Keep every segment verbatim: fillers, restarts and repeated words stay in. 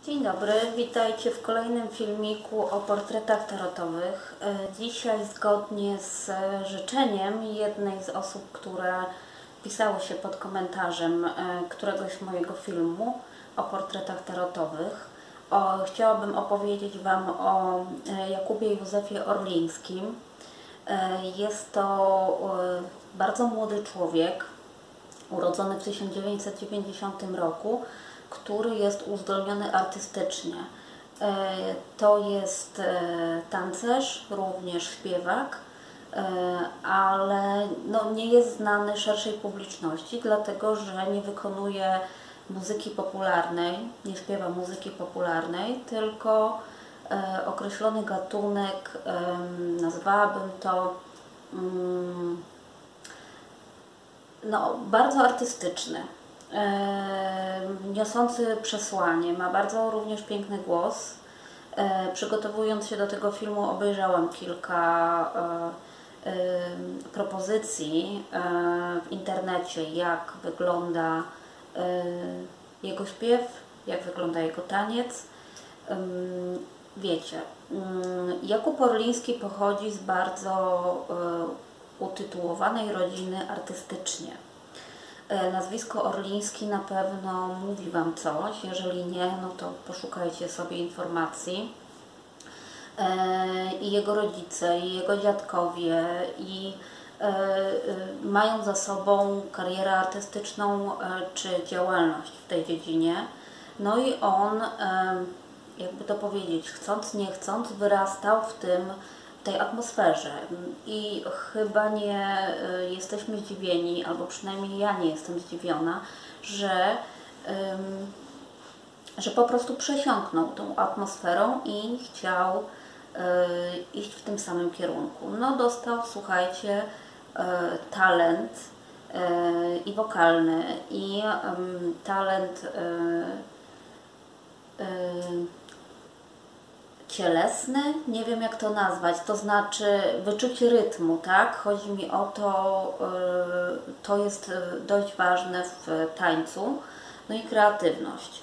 Dzień dobry, witajcie w kolejnym filmiku o portretach tarotowych. Dzisiaj zgodnie z życzeniem jednej z osób, które pisało się pod komentarzem któregoś mojego filmu o portretach tarotowych, o, chciałabym opowiedzieć Wam o Jakubie Józefie Orlińskim. Jest to bardzo młody człowiek, urodzony w tysiąc dziewięćset dziewięćdziesiątym roku, który jest uzdolniony artystycznie. To jest tancerz, również śpiewak, ale no nie jest znany szerszej publiczności, dlatego że nie wykonuje muzyki popularnej, nie śpiewa muzyki popularnej, tylko określony gatunek, nazwałabym to no, bardzo artystyczny, niosący przesłanie. Ma bardzo również piękny głos. Przygotowując się do tego filmu, obejrzałam kilka propozycji w internecie, jak wygląda jego śpiew, jak wygląda jego taniec. Wiecie, Jakub Orliński pochodzi z bardzo utytułowanej rodziny artystycznie. Nazwisko Orliński na pewno mówi Wam coś, jeżeli nie, no to poszukajcie sobie informacji. I jego rodzice, i jego dziadkowie, i mają za sobą karierę artystyczną czy działalność w tej dziedzinie. No i on, jakby to powiedzieć, chcąc nie chcąc, wyrastał w tym, tej atmosferze i chyba nie jesteśmy zdziwieni, albo przynajmniej ja nie jestem zdziwiona, że, że po prostu przesiąknął tą atmosferą i chciał iść w tym samym kierunku. No dostał, słuchajcie, talent i wokalny, i talent cielesny, nie wiem jak to nazwać, to znaczy wyczucie rytmu, tak? Chodzi mi o to, to jest dość ważne w tańcu, no i kreatywność.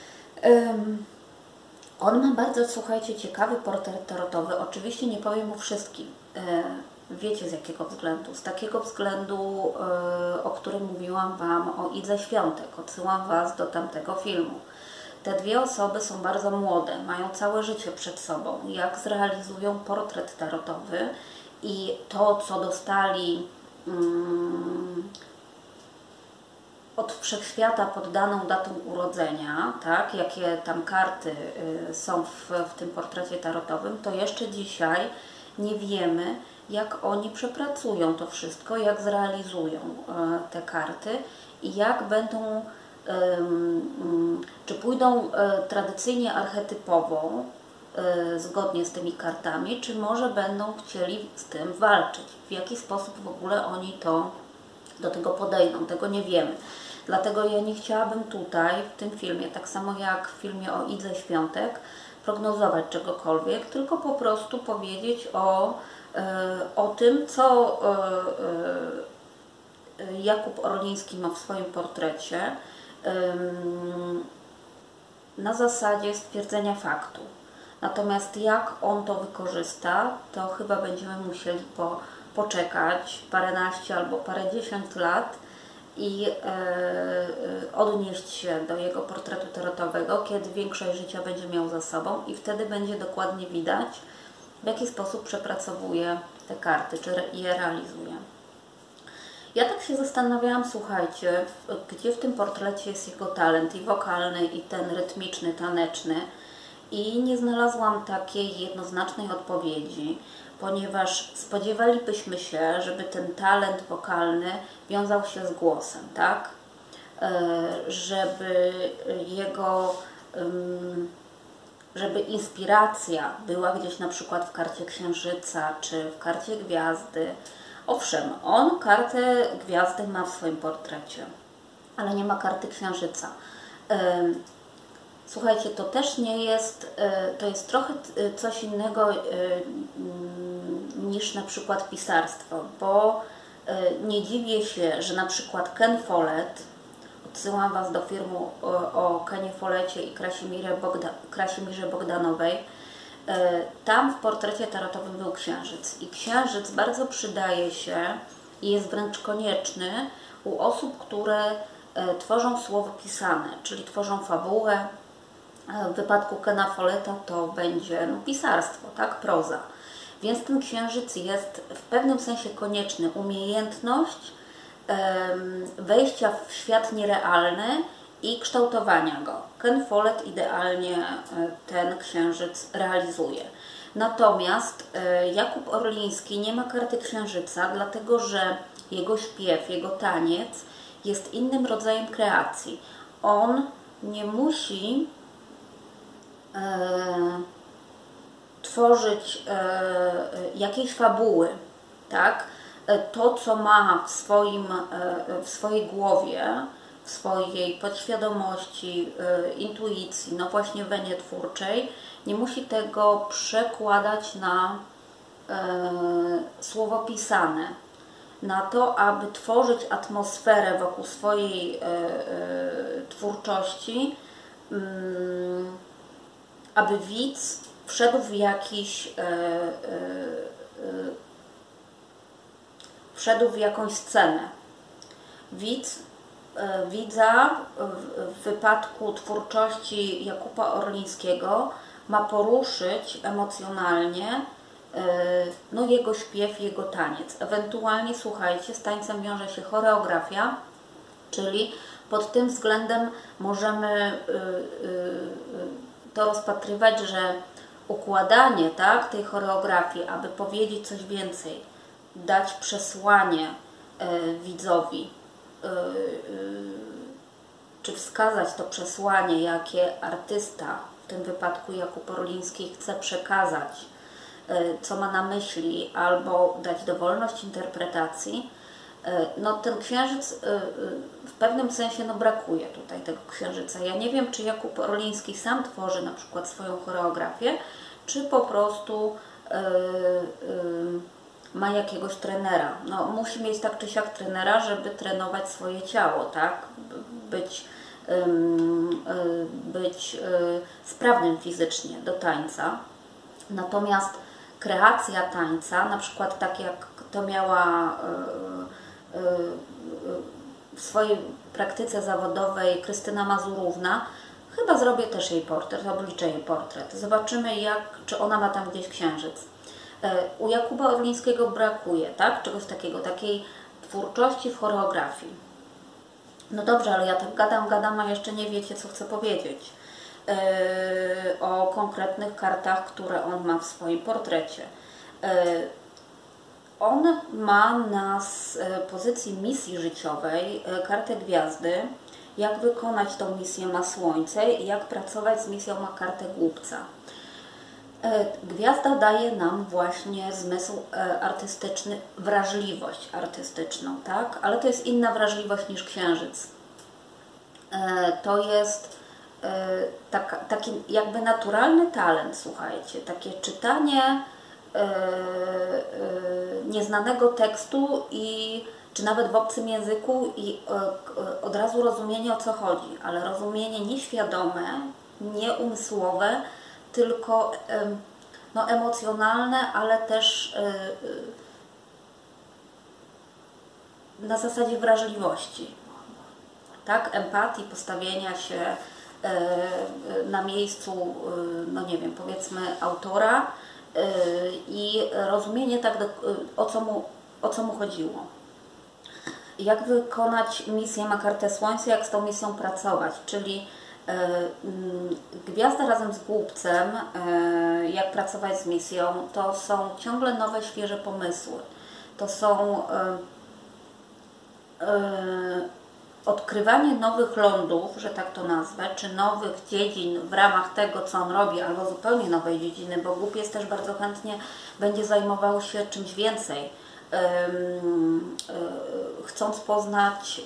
On ma bardzo, słuchajcie, ciekawy portret tarotowy, oczywiście nie powiem o wszystkim. Wiecie z jakiego względu? Z takiego względu, o którym mówiłam Wam, o Idze Świątek. Odsyłam Was do tamtego filmu. Te dwie osoby są bardzo młode, mają całe życie przed sobą. Jak zrealizują portret tarotowy i to, co dostali um, od wszechświata pod daną datą urodzenia, tak, jakie tam karty y, są w, w tym portrecie tarotowym, to jeszcze dzisiaj nie wiemy, jak oni przepracują to wszystko, jak zrealizują y, te karty i jak będą, czy pójdą tradycyjnie archetypowo, zgodnie z tymi kartami, czy może będą chcieli z tym walczyć. W jaki sposób w ogóle oni to do tego podejdą, tego nie wiemy. Dlatego ja nie chciałabym tutaj, w tym filmie, tak samo jak w filmie o Idze Świątek, prognozować czegokolwiek, tylko po prostu powiedzieć o, o tym, co Jakub Orliński ma w swoim portrecie, na zasadzie stwierdzenia faktu. Natomiast jak on to wykorzysta, to chyba będziemy musieli po, poczekać paręnaście albo parędziesiąt lat i e, odnieść się do jego portretu tarotowego, kiedy większość życia będzie miał za sobą i wtedy będzie dokładnie widać, w jaki sposób przepracowuje te karty, czy je realizuje. Ja tak się zastanawiałam, słuchajcie, gdzie w tym portrecie jest jego talent i wokalny, i ten rytmiczny, taneczny, i nie znalazłam takiej jednoznacznej odpowiedzi, ponieważ spodziewalibyśmy się, żeby ten talent wokalny wiązał się z głosem, tak? Żeby jego, żeby inspiracja była gdzieś na przykład w karcie Księżyca, czy w karcie Gwiazdy. Owszem, on kartę Gwiazdy ma w swoim portrecie, ale nie ma karty Księżyca. Słuchajcie, to też nie jest, to jest trochę coś innego niż na przykład pisarstwo, bo nie dziwię się, że na przykład Ken Follett odsyłam Was do filmu o, o Kenie Folecie i Krasimirze, Bogda, Krasimirze Bogdanowej. Tam w portrecie tarotowym był księżyc i księżyc bardzo przydaje się i jest wręcz konieczny u osób, które tworzą słowo pisane, czyli tworzą fabułę. W wypadku Kena Folletta to będzie no, pisarstwo, tak, proza. Więc ten księżyc jest w pewnym sensie konieczny. Umiejętność um, wejścia w świat nierealny i kształtowania go. Ken Follett idealnie ten księżyc realizuje. Natomiast Jakub Orliński nie ma karty księżyca, dlatego że jego śpiew, jego taniec jest innym rodzajem kreacji. On nie musi e, tworzyć e, jakiejś fabuły, tak? To, co ma w, swoim, e, w swojej głowie, w swojej podświadomości, y, intuicji, no właśnie wenie twórczej, nie musi tego przekładać na y, słowo pisane. Na to, aby tworzyć atmosferę wokół swojej y, y, twórczości, y, aby widz wszedł w jakiś y, y, y, wszedł w jakąś scenę. Widz Widza w wypadku twórczości Jakuba Orlińskiego ma poruszyć emocjonalnie no, jego śpiew, jego taniec. Ewentualnie, słuchajcie, z tańcem wiąże się choreografia, czyli pod tym względem możemy to rozpatrywać, że układanie, tak, tej choreografii, aby powiedzieć coś więcej, dać przesłanie widzowi, czy wskazać to przesłanie, jakie artysta, w tym wypadku Jakub Orliński, chce przekazać, co ma na myśli, albo dać dowolność interpretacji, no ten księżyc w pewnym sensie no, brakuje tutaj tego księżyca. Ja nie wiem, czy Jakub Orliński sam tworzy na przykład swoją choreografię, czy po prostu yy, yy, ma jakiegoś trenera. No, musi mieć tak czy siak trenera, żeby trenować swoje ciało, tak? Być, ym, y, być y, sprawnym fizycznie do tańca. Natomiast kreacja tańca, na przykład tak jak to miała y, y, y, w swojej praktyce zawodowej Krystyna Mazurówna, chyba zrobię też jej portret, obliczę jej portret. Zobaczymy, jak, czy ona ma tam gdzieś księżyc. U Jakuba Orlińskiego brakuje, tak? Czegoś takiego, takiej twórczości w choreografii. No dobrze, ale ja tak gadam, gadam, a jeszcze nie wiecie, co chcę powiedzieć yy, o konkretnych kartach, które on ma w swoim portrecie. Yy, on ma na pozycji misji życiowej yy, kartę gwiazdy. Jak wykonać tą misję ma Słońce i jak pracować z misją ma kartę Głupca. Gwiazda daje nam właśnie zmysł artystyczny, wrażliwość artystyczną, tak? Ale to jest inna wrażliwość niż księżyc. To jest tak, taki jakby naturalny talent, słuchajcie, takie czytanie nieznanego tekstu i czy nawet w obcym języku i od razu rozumienie, o co chodzi, ale rozumienie nieświadome, nieumysłowe, tylko no, emocjonalne, ale też na zasadzie wrażliwości, tak? Empatii, postawienia się na miejscu, no nie wiem, powiedzmy autora i rozumienie tak, do, o, co mu, o co mu chodziło. Jak wykonać misję, ma kartę Słońca, jak z tą misją pracować, czyli Gwiazda razem z Głupcem, jak pracować z misją, to są ciągle nowe, świeże pomysły. To są odkrywanie nowych lądów, że tak to nazwę, czy nowych dziedzin w ramach tego, co on robi, albo zupełnie nowej dziedziny, bo Głupiec też bardzo chętnie będzie zajmował się czymś więcej, chcąc poznać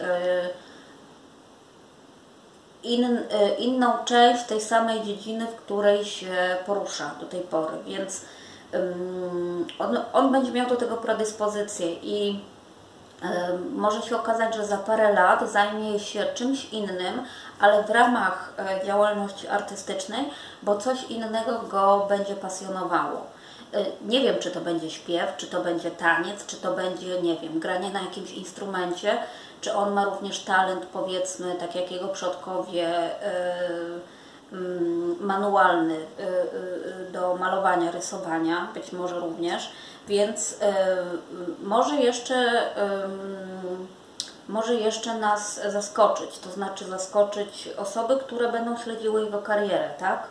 In, inną część tej samej dziedziny, w której się porusza do tej pory, więc um, on, on będzie miał do tego predyspozycję i Może się okazać, że za parę lat zajmie się czymś innym, ale w ramach działalności artystycznej, bo coś innego go będzie pasjonowało. Nie wiem, czy to będzie śpiew, czy to będzie taniec, czy to będzie, nie wiem, granie na jakimś instrumencie, czy on ma również talent, powiedzmy, tak jak jego przodkowie, manualny do malowania, rysowania, być może również, więc może jeszcze, może jeszcze nas zaskoczyć, to znaczy zaskoczyć osoby, które będą śledziły jego karierę, tak?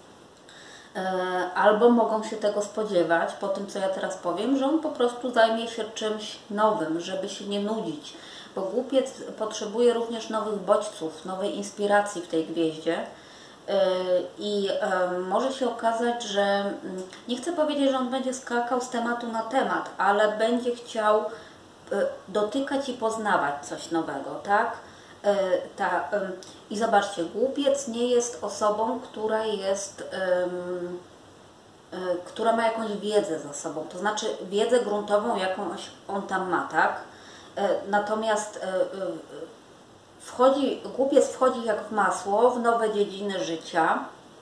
Albo mogą się tego spodziewać, po tym co ja teraz powiem, że on po prostu zajmie się czymś nowym, żeby się nie nudzić, bo głupiec potrzebuje również nowych bodźców, nowej inspiracji w tej gwieździe. I może się okazać, że nie chcę powiedzieć, że on będzie skakał z tematu na temat, ale będzie chciał dotykać i poznawać coś nowego, tak? Ta, I zobaczcie, głupiec nie jest osobą, która jest, która ma jakąś wiedzę za sobą, to znaczy wiedzę gruntową, jakąś on tam ma, tak? Natomiast Wchodzi, głupiec wchodzi jak w masło w nowe dziedziny życia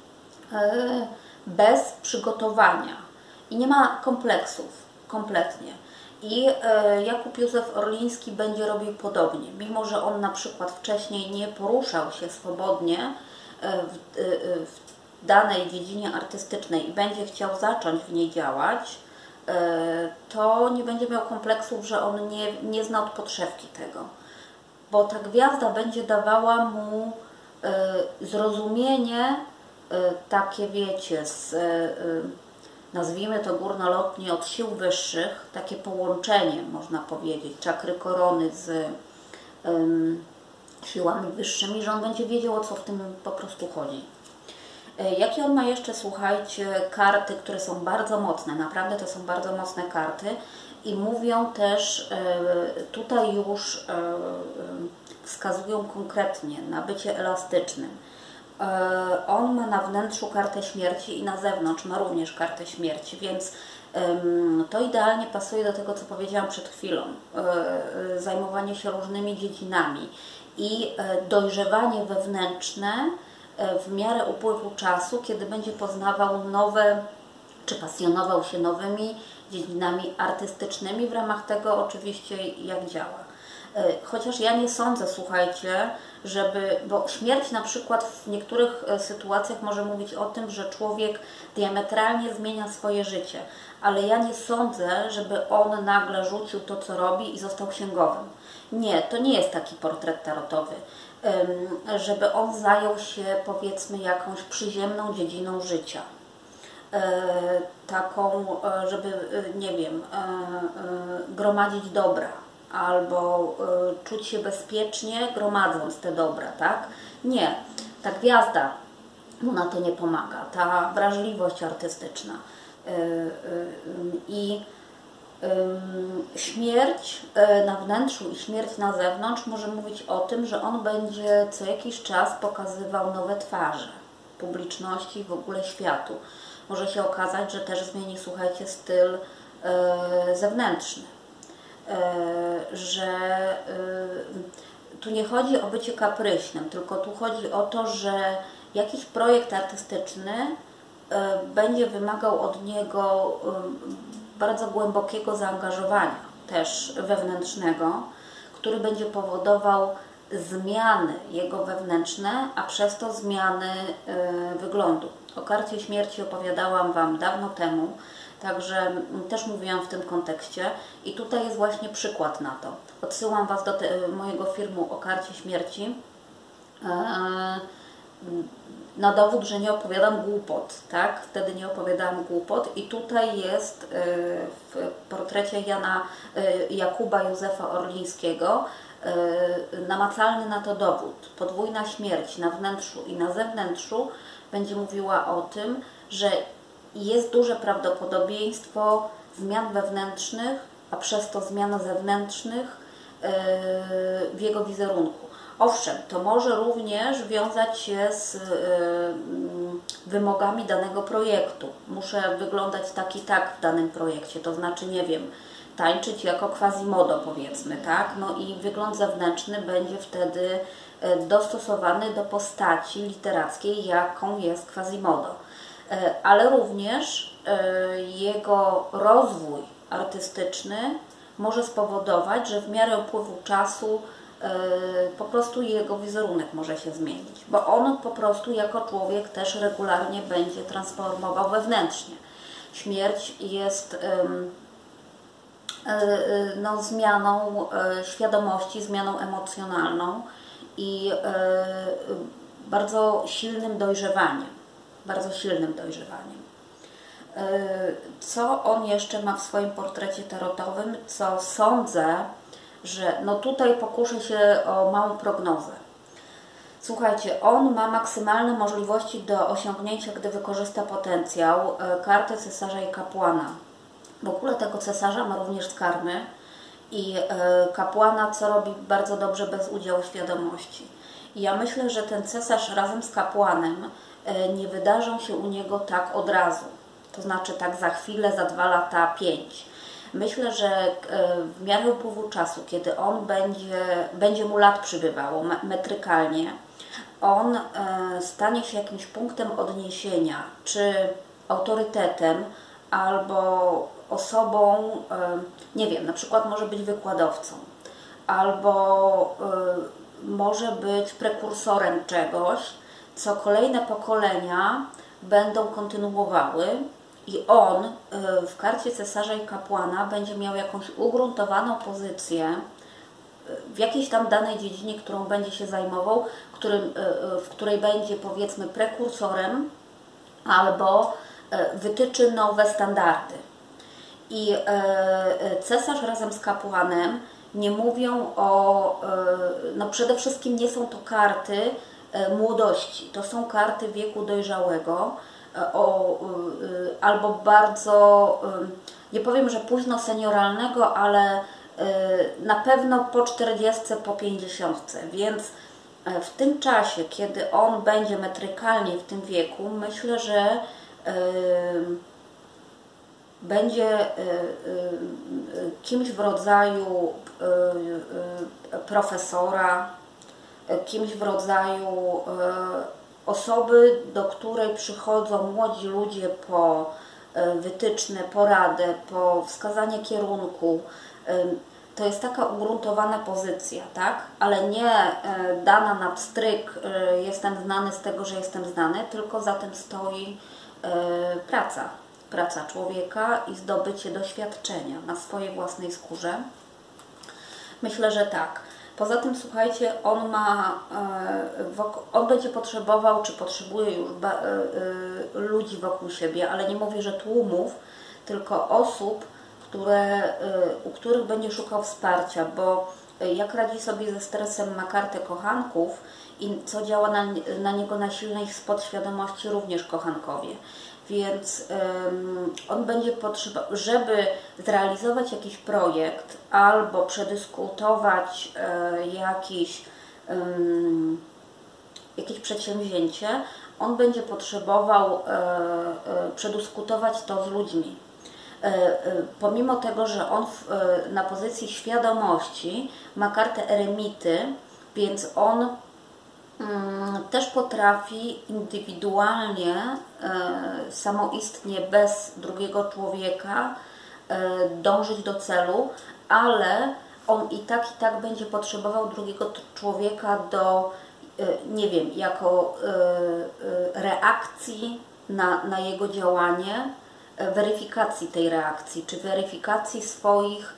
bez przygotowania i nie ma kompleksów kompletnie. I Jakub Józef Orliński będzie robił podobnie, mimo że on na przykład wcześniej nie poruszał się swobodnie w, w danej dziedzinie artystycznej i będzie chciał zacząć w niej działać, to nie będzie miał kompleksów, że on nie, nie zna od podszewki tego. Bo ta gwiazda będzie dawała mu y, zrozumienie y, takie, wiecie, z, y, nazwijmy to górnolotnie, od sił wyższych, takie połączenie, można powiedzieć, czakry korony z y, siłami wyższymi, że on będzie wiedział, o co w tym po prostu chodzi. Y, jakie on ma jeszcze, słuchajcie, karty, które są bardzo mocne, naprawdę to są bardzo mocne karty. I mówią też, tutaj już wskazują konkretnie na bycie elastycznym. On ma na wnętrzu kartę śmierci i na zewnątrz ma również kartę śmierci, więc to idealnie pasuje do tego, co powiedziałam przed chwilą. Zajmowanie się różnymi dziedzinami i dojrzewanie wewnętrzne w miarę upływu czasu, kiedy będzie poznawał nowe, czy pasjonował się nowymi dziedzinami artystycznymi, w ramach tego oczywiście jak działa. Chociaż ja nie sądzę, słuchajcie, żeby, bo śmierć na przykład w niektórych sytuacjach może mówić o tym, że człowiek diametralnie zmienia swoje życie, ale ja nie sądzę, żeby on nagle rzucił to, co robi i został księgowym. Nie, to nie jest taki portret tarotowy, żeby on zajął się, powiedzmy, jakąś przyziemną dziedziną życia. Taką, żeby, nie wiem, gromadzić dobra, albo czuć się bezpiecznie, gromadząc te dobra, tak? Nie, ta gwiazda mu na to nie pomaga, ta wrażliwość artystyczna. I śmierć na wnętrzu i śmierć na zewnątrz może mówić o tym, że on będzie co jakiś czas pokazywał nowe twarze publiczności i w ogóle światu. Może się okazać, że też zmieni, słuchajcie, styl zewnętrzny. Że tu nie chodzi o bycie kapryśnym, tylko tu chodzi o to, że jakiś projekt artystyczny będzie wymagał od niego bardzo głębokiego zaangażowania, też wewnętrznego, który będzie powodował zmiany jego wewnętrzne, a przez to zmiany wyglądu. O karcie śmierci opowiadałam Wam dawno temu, także też mówiłam w tym kontekście i tutaj jest właśnie przykład na to. Odsyłam Was do te, mojego filmu o karcie śmierci na dowód, że nie opowiadam głupot, tak? Wtedy nie opowiadałam głupot i tutaj jest w portrecie Jana Jakuba Józefa Orlińskiego namacalny na to dowód. Podwójna śmierć na wnętrzu i na zewnętrzu będzie mówiła o tym, że jest duże prawdopodobieństwo zmian wewnętrznych, a przez to zmian zewnętrznych w jego wizerunku. Owszem, to może również wiązać się z wymogami danego projektu. Muszę wyglądać tak i tak w danym projekcie, to znaczy, nie wiem, tańczyć jako quasimodo, powiedzmy, tak? No i wygląd zewnętrzny będzie wtedy dostosowany do postaci literackiej, jaką jest quasimodo. Ale również jego rozwój artystyczny może spowodować, że w miarę upływu czasu po prostu jego wizerunek może się zmienić, bo on po prostu jako człowiek też regularnie będzie transformował wewnętrznie. Śmierć jest no, zmianą świadomości, zmianą emocjonalną i bardzo silnym dojrzewaniem, bardzo silnym dojrzewaniem. Co on jeszcze ma w swoim portrecie tarotowym, co sądzę, że no tutaj pokuszę się o małą prognozę. Słuchajcie, on ma maksymalne możliwości do osiągnięcia, gdy wykorzysta potencjał, kartę cesarza i kapłana. W ogóle tego cesarza ma również z karmy i kapłana, co robi bardzo dobrze bez udziału świadomości. I ja myślę, że ten cesarz razem z kapłanem nie wydarzą się u niego tak od razu. To znaczy tak za chwilę, za dwa lata, pięć. Myślę, że w miarę upływu czasu, kiedy on będzie, będzie mu lat przybywało metrykalnie, on stanie się jakimś punktem odniesienia, czy autorytetem, albo osobą, nie wiem, na przykład może być wykładowcą, albo może być prekursorem czegoś, co kolejne pokolenia będą kontynuowały i on w karcie cesarza i kapłana będzie miał jakąś ugruntowaną pozycję w jakiejś tam danej dziedzinie, którą będzie się zajmował, którym, w której będzie powiedzmy prekursorem albo wytyczy nowe standardy. I cesarz razem z kapłanem nie mówią o, no przede wszystkim nie są to karty młodości, to są karty wieku dojrzałego, o, albo bardzo, nie powiem, że późno senioralnego, ale na pewno po czterdziestce, po pięćdziesiątce, więc w tym czasie, kiedy on będzie metrykalnie w tym wieku, myślę, że będzie kimś w rodzaju profesora, kimś w rodzaju osoby, do której przychodzą młodzi ludzie po wytyczne, poradę, po wskazanie kierunku. To jest taka ugruntowana pozycja, tak? Ale nie dana na pstryk, jestem znany z tego, że jestem znany, tylko za tym stoi praca. Praca człowieka i zdobycie doświadczenia na swojej własnej skórze. Myślę, że tak. Poza tym, słuchajcie, on ma, on będzie potrzebował, czy potrzebuje już ludzi wokół siebie, ale nie mówię, że tłumów, tylko osób, które, u których będzie szukał wsparcia, bo jak radzi sobie ze stresem, ma kartę kochanków i co działa na, na niego na silnej podświadomości, również kochankowie. Więc um, on będzie potrzebował, żeby zrealizować jakiś projekt albo przedyskutować e, jakiś, um, jakieś przedsięwzięcie, on będzie potrzebował e, e, przedyskutować to z ludźmi. E, e, pomimo tego, że on w, e, na pozycji świadomości ma kartę eremity, więc on też potrafi indywidualnie, samoistnie, bez drugiego człowieka dążyć do celu, ale on i tak, i tak będzie potrzebował drugiego człowieka do, nie wiem, jako reakcji na, na jego działanie, weryfikacji tej reakcji, czy weryfikacji swoich,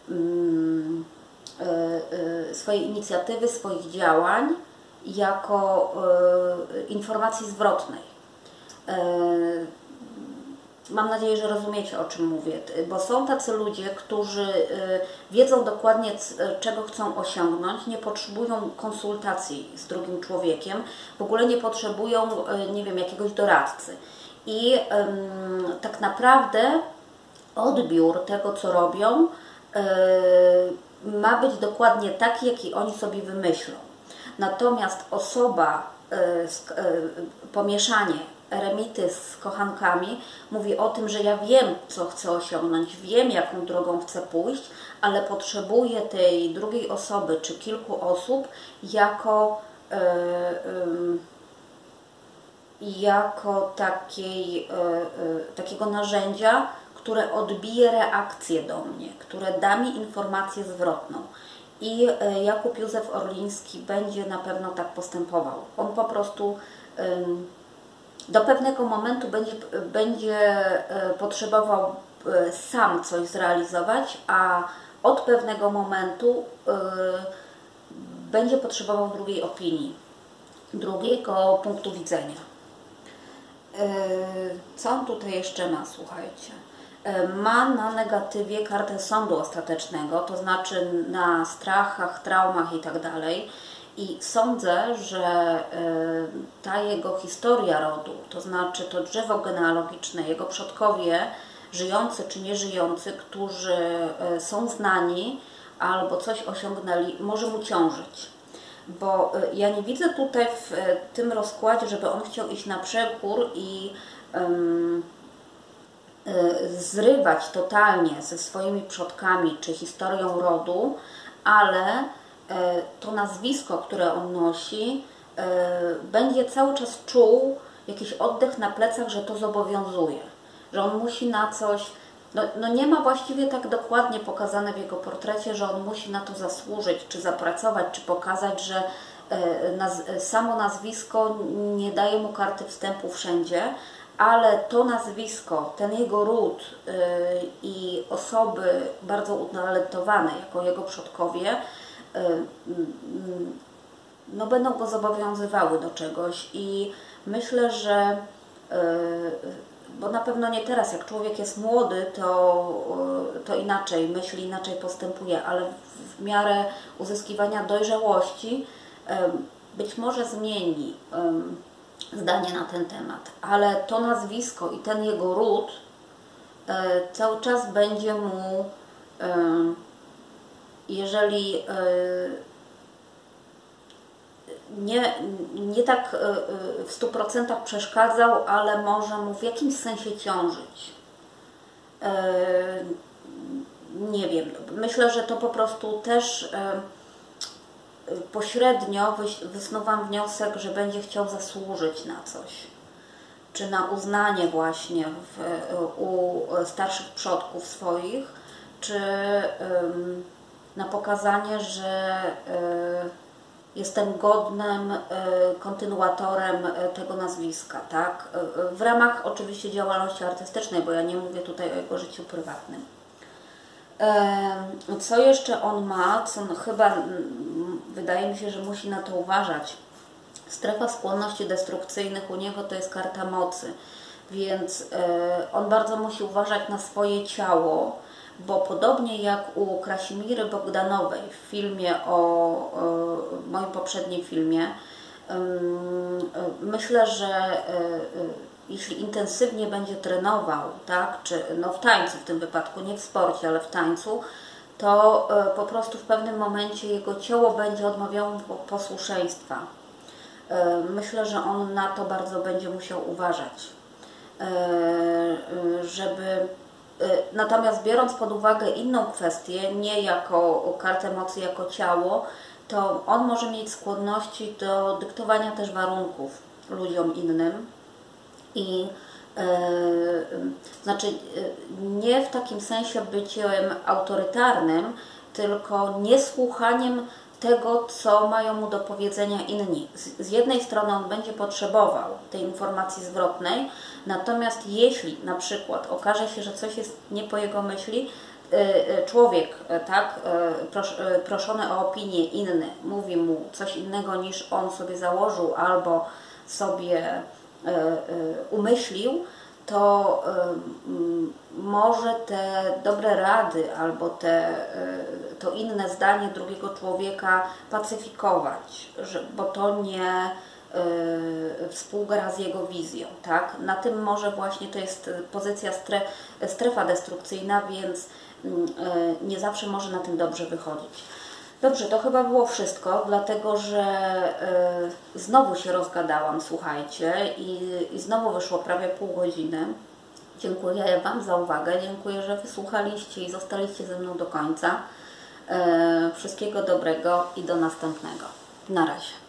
swojej inicjatywy, swoich działań, jako y, informacji zwrotnej. Y, mam nadzieję, że rozumiecie, o czym mówię, bo są tacy ludzie, którzy y, wiedzą dokładnie, czego chcą osiągnąć, nie potrzebują konsultacji z drugim człowiekiem, w ogóle nie potrzebują, y, nie wiem, jakiegoś doradcy. I y, tak naprawdę odbiór tego, co robią, y, ma być dokładnie taki, jaki oni sobie wymyślą. Natomiast osoba, pomieszanie eremity z kochankami mówi o tym, że ja wiem, co chcę osiągnąć, wiem, jaką drogą chcę pójść, ale potrzebuję tej drugiej osoby czy kilku osób jako, yy, yy, jako takiej, yy, yy, takiego narzędzia, które odbije reakcję do mnie, które da mi informację zwrotną. I yy, Jakub Józef Orliński będzie na pewno tak postępował. On po prostu yy, do pewnego momentu będzie, będzie potrzebował sam coś zrealizować, a od pewnego momentu będzie potrzebował drugiej opinii, drugiego punktu widzenia. Co on tutaj jeszcze ma, słuchajcie? Ma na negatywie kartę sądu ostatecznego, to znaczy na strachach, traumach i tak dalej. I sądzę, że ta jego historia rodu, to znaczy to drzewo genealogiczne, jego przodkowie, żyjący czy nieżyjący, którzy są znani albo coś osiągnęli, może mu ciążyć. Bo ja nie widzę tutaj w tym rozkładzie, żeby on chciał iść na przekór i um, zrywać totalnie ze swoimi przodkami czy historią rodu, ale to nazwisko, które on nosi, będzie cały czas czuł jakiś oddech na plecach, że to zobowiązuje, że on musi na coś, no, no nie ma właściwie tak dokładnie pokazane w jego portrecie, że on musi na to zasłużyć, czy zapracować, czy pokazać, że naz samo nazwisko nie daje mu karty wstępu wszędzie, ale to nazwisko, ten jego ród yy, i osoby bardzo utalentowane jako jego przodkowie, no będą go zobowiązywały do czegoś i myślę, że bo na pewno nie teraz, jak człowiek jest młody, to, to inaczej myśli, inaczej postępuje, ale w miarę uzyskiwania dojrzałości być może zmieni zdanie na ten temat, ale to nazwisko i ten jego ród cały czas będzie mu, jeżeli nie, nie tak w stu procentach przeszkadzał, ale może mu w jakimś sensie ciążyć. Nie wiem, myślę, że to po prostu też pośrednio wysnuwam wniosek, że będzie chciał zasłużyć na coś. Czy na uznanie właśnie w, u starszych przodków swoich, czy na pokazanie, że jestem godnym kontynuatorem tego nazwiska, tak? W ramach oczywiście działalności artystycznej, bo ja nie mówię tutaj o jego życiu prywatnym. Co jeszcze on ma, co no chyba wydaje mi się, że musi na to uważać. Strefa skłonności destrukcyjnych u niego to jest karta mocy, więc on bardzo musi uważać na swoje ciało, bo podobnie jak u Krasimiry Bogdanowej w filmie o, o moim poprzednim filmie, myślę, że jeśli intensywnie będzie trenował, tak, czy no w tańcu w tym wypadku, nie w sporcie, ale w tańcu, to po prostu w pewnym momencie jego ciało będzie odmawiało mu posłuszeństwa. Myślę, że on na to bardzo będzie musiał uważać, żeby... Natomiast biorąc pod uwagę inną kwestię, nie jako kartę mocy, jako ciało, to on może mieć skłonności do dyktowania też warunków ludziom innym. I yy, znaczy yy, nie w takim sensie byciem autorytarnym, tylko niesłuchaniem tego, co mają mu do powiedzenia inni. Z, z jednej strony on będzie potrzebował tej informacji zwrotnej, natomiast jeśli na przykład okaże się, że coś jest nie po jego myśli, człowiek, tak, proszony o opinię inny, mówi mu coś innego niż on sobie założył albo sobie umyślił, to może te dobre rady albo te, to inne zdanie drugiego człowieka pacyfikować, że, bo to nie współgra z jego wizją, tak? Na tym może właśnie to jest pozycja stref, strefa destrukcyjna, więc nie zawsze może na tym dobrze wychodzić. Dobrze, to chyba było wszystko, dlatego że y, znowu się rozgadałam, słuchajcie, i, i znowu wyszło prawie pół godziny. Dziękuję Wam za uwagę, dziękuję, że wysłuchaliście i zostaliście ze mną do końca. Y, wszystkiego dobrego i do następnego. Na razie.